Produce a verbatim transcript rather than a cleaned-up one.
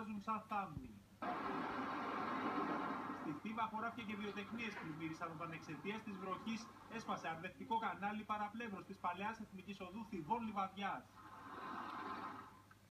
βγάζουν σαν θάμνη. Στη Θήβα χωράφια και βιοτεχνίες πλημμύρισαν όταν εξαιτίας της βροχής έσπασε αρδευτικό κανάλι παραπλεύρος της παλαιάς εθνικής οδού Θηβών Λιβαδιάς.